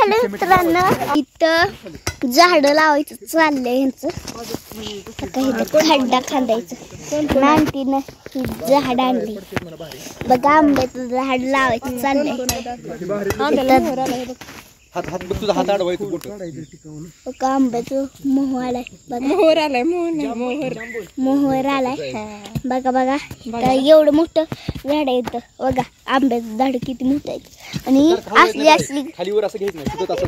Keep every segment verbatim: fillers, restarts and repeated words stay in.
Hello मित्रांनो, इथं झाड लावायचं चाललंय यांचं. आता इथं खड्डा खांदायचं. नांटीनं ही झाड आणली बघा. आंब्याचं झाड लावायचं चाललंय. हात हात बघ तुझा हात अडवायचं कुठं बघा आंब्याचं मोहर आलाय बघा. मोहर आलाय मोहर मोहर आलाय बघा. बघा एवढं मोठं झाड आहे इथं बघा. आंब्याचं झाड किती मोठं आहे. आणि असली असली खालीवर असं घ्यायचं नाही, सुद्धा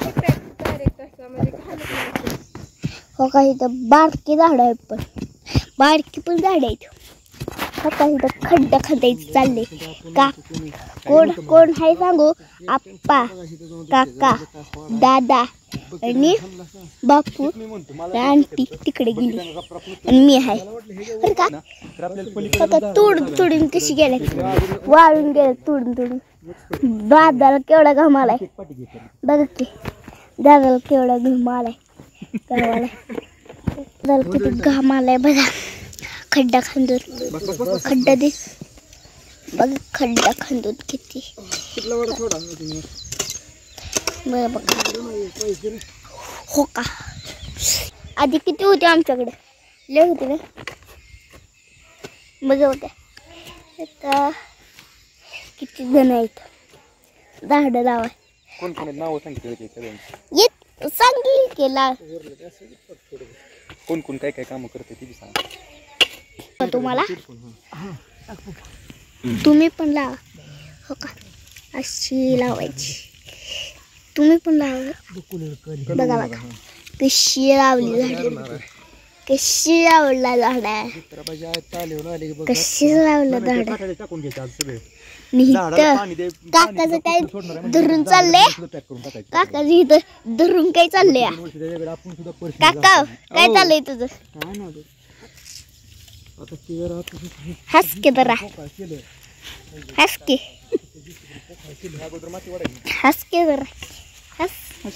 हो का. इथं बारकी झाड आहेत पण बारकी पण झाड आहेत. हो का. इथं खड्डा खड्डायचं चाललंय का. कोण कोण आहे सांगू. आप्पा, काका, दादा आणि बापू, आंटी तिकडे गेली आणि मी आहे बरं का. आता तोडून तोडून कशी गेले, वाळून गेले तोडून तोडून. दादाला केवढा घाम आलाय बघा की. दादाला केवढा घाम आलाय गावाला. दादाला किती घाम आलाय बघा. खड्डा खांदून खड्डा दे बघ. खड्डा खांदून किती बरं बघा. हो का. आधी किती होते आमच्याकडे, लय होते ना बघा बघा. आता किती जण आहेत झाडं लावाय. कोण कोण नाव सांगितलं येत सांगेल की ला. कोण कोण काय काय काम करते ती सांग तुम्हाला. तुम्ही पण लावा हो का. अशी लावायची. तुम्ही पण लावा बघा बघा कशी लावली झाड. कशी लावला झाड कशी लावलं झाड. काकाचं काय धरून चाललंय. काकाचं इथं धरून काय चाललंय. काका काय चाललंय तुझं. हस के जरा हस के हस के जरा हस.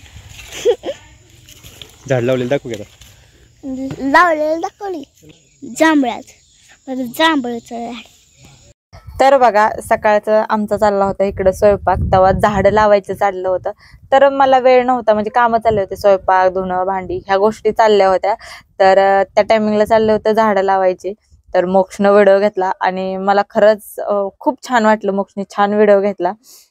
झाड लावलेलं दाखवू घ्या. लावलेलं दाखवली जांभळाचं जांभळाचं झाड. तर बघा सकाळचं आमचा चालला होता इकडं स्वयंपाक. तेव्हा झाडं लावायचं चाललं होतं. तर मला वेळ नव्हता, म्हणजे कामं चालले होते. स्वयंपाक, धुणं, भांडी ह्या गोष्टी चालल्या होत्या. तर त्या टायमिंगला चाललं होतं झाडं लावायची. तर मोक्षनं व्हिडिओ घेतला आणि मला खरंच खूप छान वाटलं. मोक्षने छान व्हिडिओ घेतला.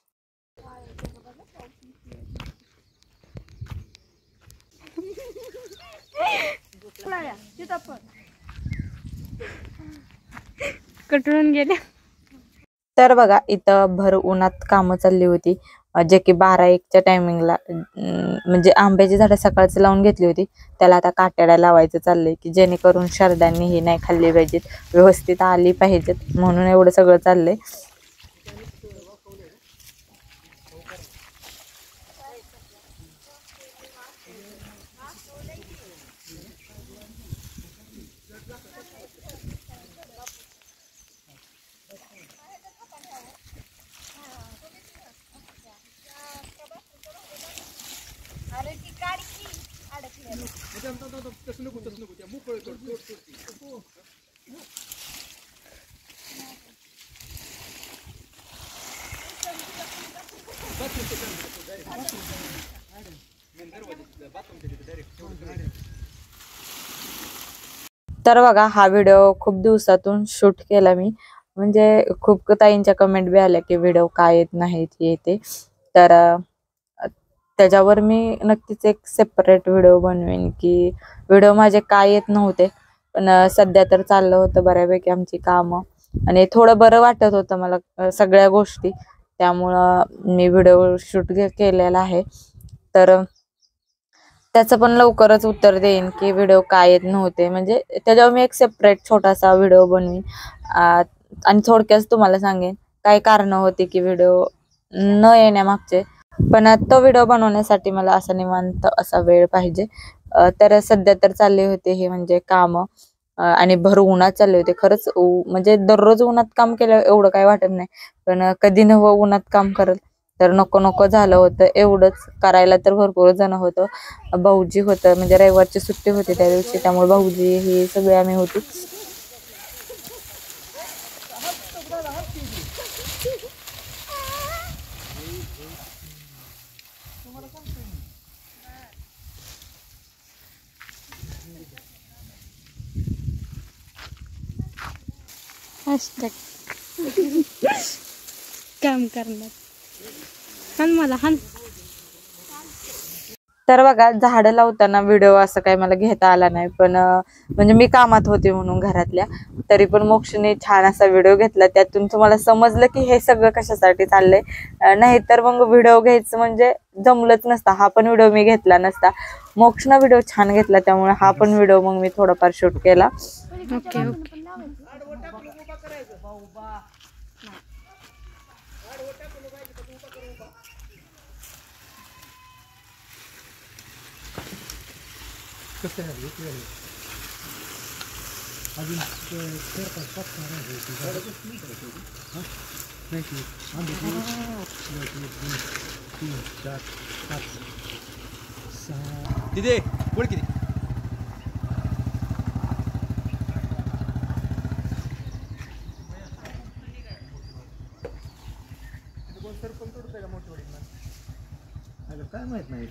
कटून गेल्या. तर बघा इथं भर उन्हात कामं चालली होती, जे की बारा एकच्या टायमिंगला. म्हणजे आंब्याची झाडं सकाळचं लावून घेतली होती. त्याला आता काट्याला लावायचं चाललंय की जेणेकरून शरदांनी ही नाही खाल्ली पाहिजेत, व्यवस्थित आली पाहिजेत, म्हणून एवढं सगळं चाललंय. तर बघा हा व्हिडिओ खूप दिवसातून शूट केला मी. म्हणजे खूप ताईंच्या कमेंट बी आल्या की व्हिडिओ काय येत नाहीत हे ते. तर त्याच्यावर मी नक्कीच एक सेपरेट व्हिडिओ बनवेन की व्हिडिओ माझे काय येत नव्हते. पण सध्या तर चाललं होतं बऱ्यापैकी आमची कामं आणि थोडं बरं वाटत होतं मला सगळ्या गोष्टी. त्यामुळं मी व्हिडिओ शूट केलेला आहे. तर त्याचं पण लवकरच उत्तर देईन की व्हिडिओ काय येत नव्हते. म्हणजे त्याच्यावर मी एक सेपरेट छोटासा व्हिडिओ बनवीन आणि थोडक्यात तुम्हाला सांगेन काय कारण होते की व्हिडिओ न येण्यामागचे. पण तो व्हिडिओ बनवण्यासाठी मला असा निवांत असा वेळ पाहिजे. तर सध्या तर चालले होते हे म्हणजे काम आणि भर उन्हात चालले होते. खरंच म्हणजे दररोज उन्हात काम केलं एवढं काय वाटत नाही, पण कधी नवं उन्हात काम करल तर नको नको झालं होतं. एवढंच करायला तर भरपूर जण होतं. भाऊजी होतं, म्हणजे रविवारची सुट्टी होती त्या दिवशी, त्यामुळे भाऊजी हे सगळे आम्ही होतो. हॅशटॅग काम करणार हान मला हान. तर बघा झाडं लावताना व्हिडिओ असं काही मला घेता आला नाही, पण अं, म्हणजे मी कामात होते म्हणून घरातल्या, तरी पण मोक्षने छान असा व्हिडिओ घेतला. त्यातून तुम्हाला समजलं की हे सगळं कशासाठी चाललंय. अं, नाही तर मग व्हिडिओ घ्यायचं म्हणजे जमलंच नसता, हा पण व्हिडिओ मी घेतला नसता. मोक्षनं व्हिडिओ छान घेतला त्यामुळे हा पण व्हिडिओ मग मी थोडाफार शूट केला. Okay okay. तिथे बोल किती काय माहित नाही.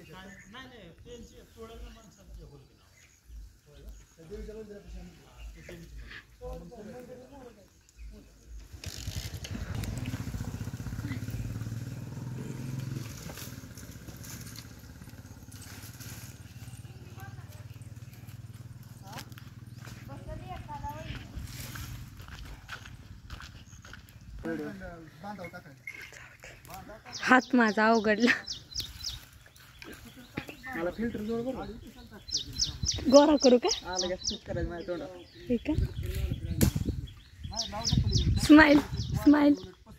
हात माझा अवघडला. मला फिल्टर जोड बघ. गोरा करू का? आलं का करायचं माझ्या तोंडात. ठीक आहे. Smile smile.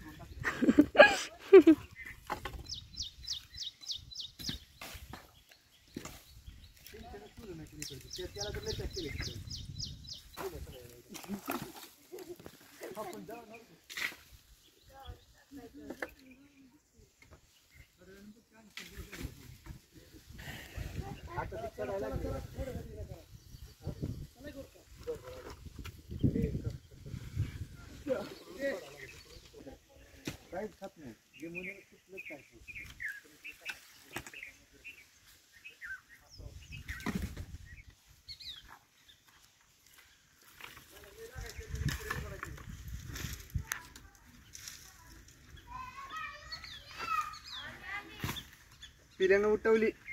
काहीच खात नाही. जे मुली कुठलंच काय पिल्यानं उठवली.